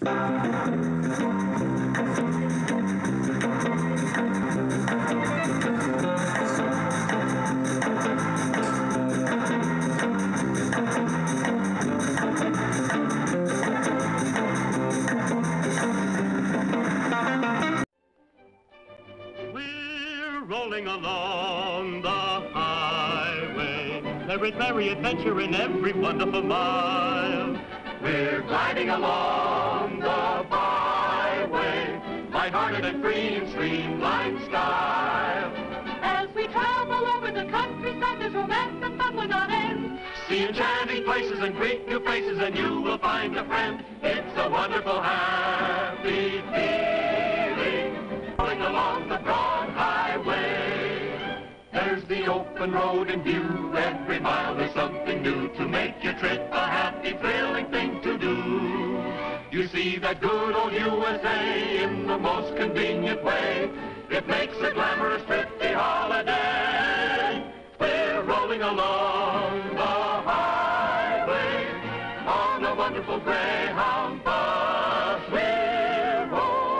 Rolling along the highway, there is merry adventure in every wonderful mile. We're gliding along the byway, light-hearted and free in streamlined style. As we travel over the countryside, there's romance and fun without end. See enchanting places and greet new faces, and you will find a friend. It's a wonderful, happy feeling, rolling along the broad highway. There's the open road in view. Every mile there's something new to make your trip a happy, thrilling thing to do. You see that good old USA in the most convenient way. It makes a glamorous, thrifty holiday. We're rolling along the highway on a wonderful Greyhound bus. We're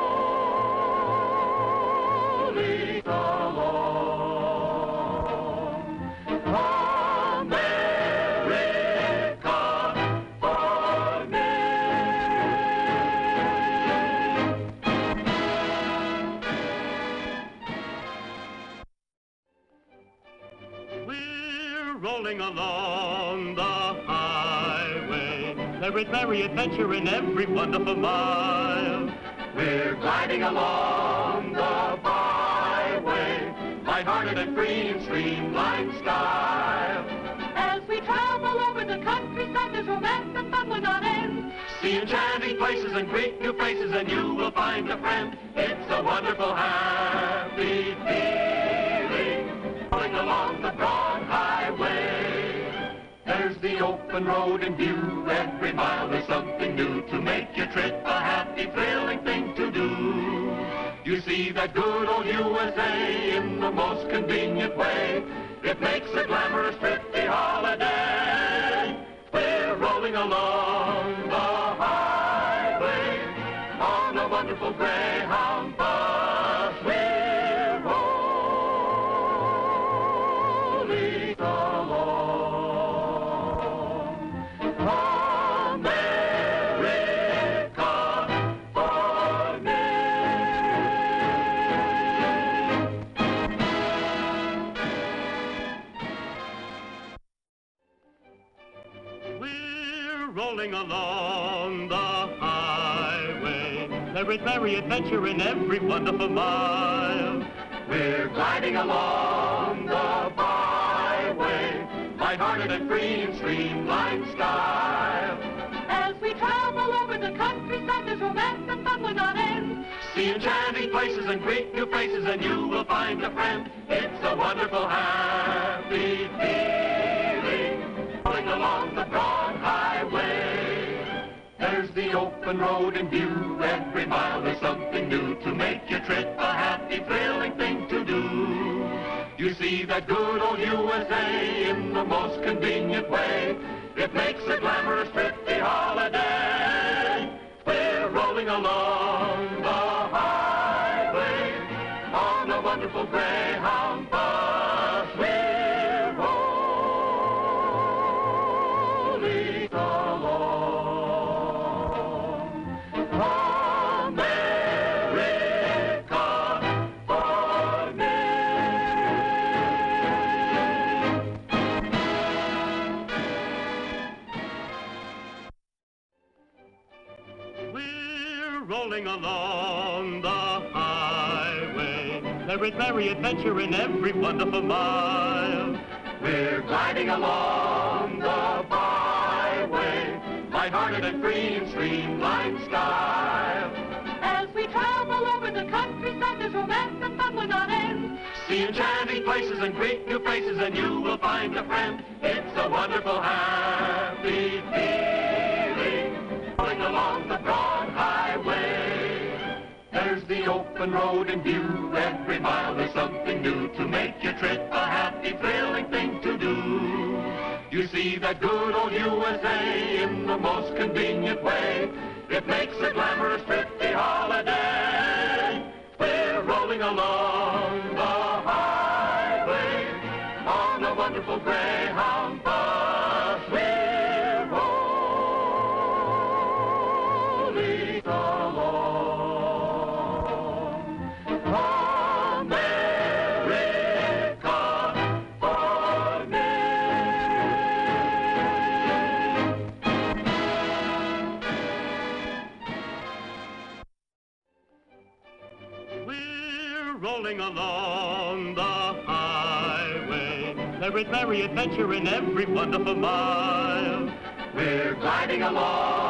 rolling along. America for me. We're rolling along the highway. There is merry adventure in every wonderful mile. We're gliding along the byway, light-hearted and free in streamlined style. As we travel over the countryside, there's romance and fun without end. See enchanting places and greet new faces, and you will find a friend. It's a wonderful, happy feeling, rolling along the broad highway. There's the open road in view. Every mile there's something new to make your trip a happy, thrilling thing to do. You see that good old USA in the most convenient way. It makes a glamorous, thrifty holiday. We're rolling along the highway on a wonderful Greyhound bus. We're rolling along. America for me. We're rolling along the highway. There is merry adventure in every wonderful mile. We're gliding along the byway, light-hearted and free in streamlined style. As we travel over the countryside, there's romance and fun without end. See enchanting places and greet new faces, and you will find a friend. It's a wonderful, happy feeling, rolling along the broad highway. There's the open road in view. Every mile there's something new to make your trip a happy, thrilling thing to do. You see that good old USA in the most convenient way. It makes a glamorous, thrifty holiday. We're rolling along the highway on a wonderful Greyhound bus. We're rolling along. America for me. We're rolling along the highway. There is merry adventure in every wonderful mile. We're gliding along the byway, light-hearted and free in streamlined style. As we travel over the countryside, there's romance and fun without end. See enchanting places and greet new faces, and you will find a friend. It's a wonderful, happy feeling, rolling along the broad highway. There's the open road in view. Every mile there's something new to make your trip a happy, thrilling thing to do. You see that good old USA in the most convenient way. It makes a glamorous first thrifty holiday. We're rolling along the highway on a wonderful Greyhound bus. We're rolling along. America for me. We're rolling along the highway. There is merry adventure in every wonderful mile. We're gliding along